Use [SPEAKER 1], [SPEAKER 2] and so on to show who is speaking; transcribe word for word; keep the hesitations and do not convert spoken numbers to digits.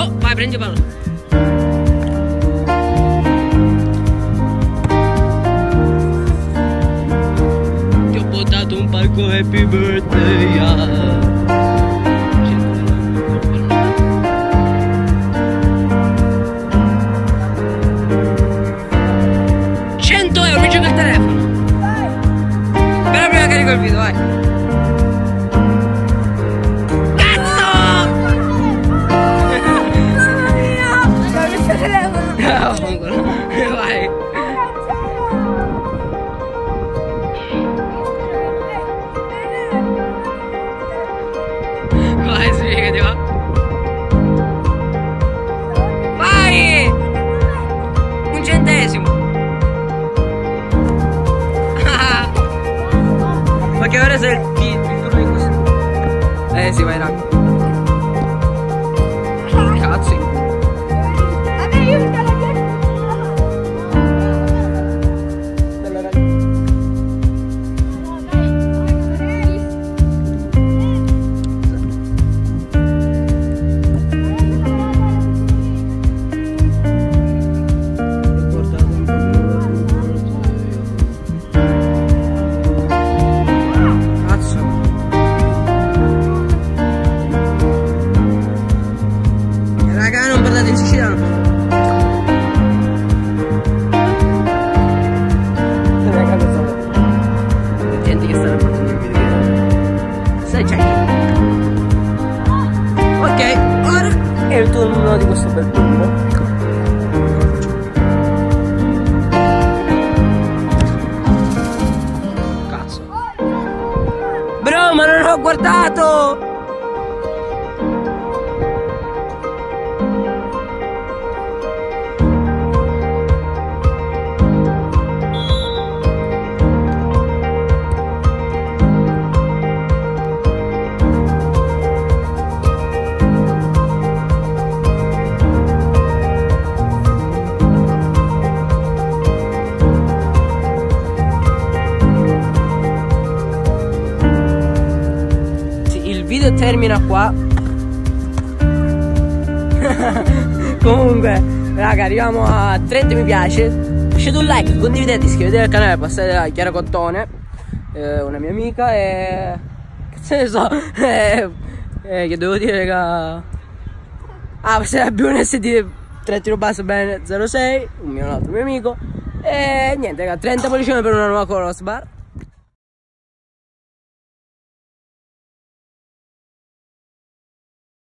[SPEAKER 1] Oh, vai, prendi palla. Ti ho buttato un palco happy birthday, yeah. cento euro, mi gioca il telefono. Però prima carico il video, vai. Cazzo!
[SPEAKER 2] Mamma mia! Dove c'è il telefono?
[SPEAKER 1] Vai. Vai, sbrigati, va. Vai! Un centesimo. Ma che ora sei il turno di questo? Eh sì, vai raga. Cazzo.
[SPEAKER 2] Vabbè, io mi sto
[SPEAKER 1] in siciliano. Gente che sta portando il video. Stai check. Ok, ora è il turno di questo bel turno. Cazzo. Bro, ma non ho guardato! Il video termina qua. Comunque raga, arriviamo a trenta mi piace. Lasciate un like, condividete, iscrivetevi al canale, passate da Chiara Cottone, eh, una mia amica, e che ne so, eh, eh, che devo dire, raga. Ah, passate da B S D trattino basso bene zero sei, un mio un altro mio amico. E niente raga, trenta pollicioni per una nuova crossbar.